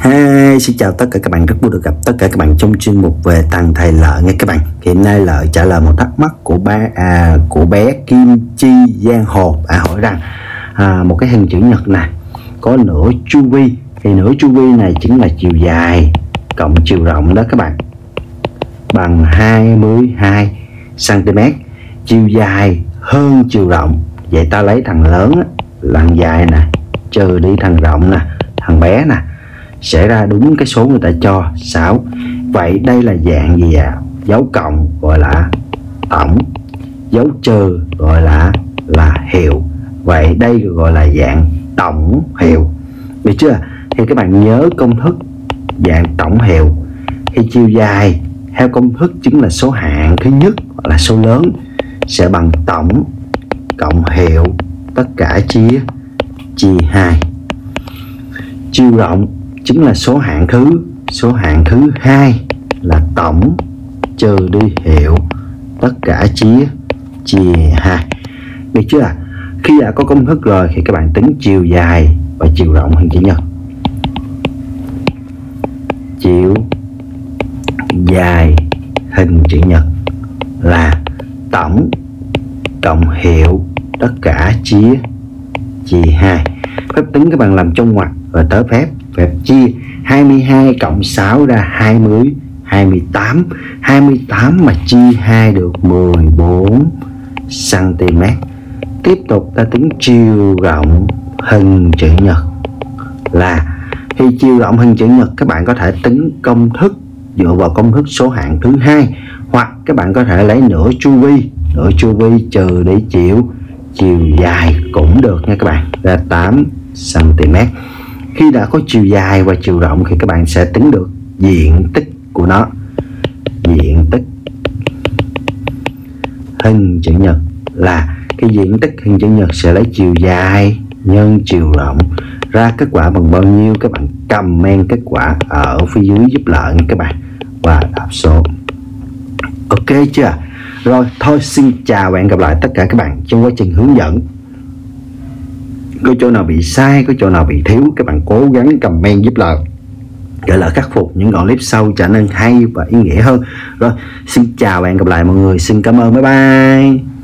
Hi, xin chào tất cả các bạn, rất vui được gặp tất cả các bạn trong chuyên mục về Thằng Thầy Lợi nha các bạn. Hiện nay Lợi trả lời một thắc mắc của bé Kim Chi Giang Hồ hỏi rằng một cái hình chữ nhật này có nửa chu vi, thì nửa chu vi này chính là chiều dài cộng chiều rộng đó các bạn, bằng 22 cm. Chiều dài hơn chiều rộng, vậy ta lấy thằng lớn là thằng dài nè, trừ đi thằng rộng nè, thằng bé nè, sẽ ra đúng cái số người ta cho 6. Vậy đây là dạng gì ạ? Dấu cộng gọi là tổng, dấu trừ gọi là hiệu. Vậy đây gọi là dạng tổng hiệu, được chưa? Thì các bạn nhớ công thức dạng tổng hiệu thì chiều dài theo công thức chính là số hạng thứ nhất hoặc là số lớn sẽ bằng tổng cộng hiệu tất cả chia 2. Chiều rộng chính là số hạng thứ hai là tổng trừ đi hiệu tất cả chia 2, được chưa? Khi đã có công thức rồi thì các bạn tính chiều dài và chiều rộng hình chữ nhật. Chiều dài hình chữ nhật là tổng cộng hiệu tất cả chia 2. Phép tính các bạn làm trong ngoặc rồi tới phép chia 22 cộng 6 ra 28. 28 mà chia 2 được 14 cm. Tiếp tục ta tính chiều rộng hình chữ nhật là, thì chiều rộng hình chữ nhật các bạn có thể tính công thức dựa vào công thức số hạng thứ hai, hoặc các bạn có thể lấy nửa chu vi trừ đi chiều dài cũng được nha các bạn, ra 8 cm. Khi đã có chiều dài và chiều rộng thì các bạn sẽ tính được diện tích của nó. Diện tích hình chữ nhật là cái diện tích hình chữ nhật sẽ lấy chiều dài nhân chiều rộng, ra kết quả bằng bao nhiêu các bạn comment kết quả ở phía dưới giúp Lợi nha các bạn, và đáp số. Ok chưa? Rồi thôi, xin chào và hẹn gặp lại tất cả các bạn trong quá trình hướng dẫn. Có chỗ nào bị sai, có chỗ nào bị thiếu, các bạn cố gắng comment giúp Lợi để Lợi khắc phục những đoạn clip sau trở nên hay và ý nghĩa hơn. Rồi xin chào và hẹn gặp lại mọi người, xin cảm ơn, bye bye.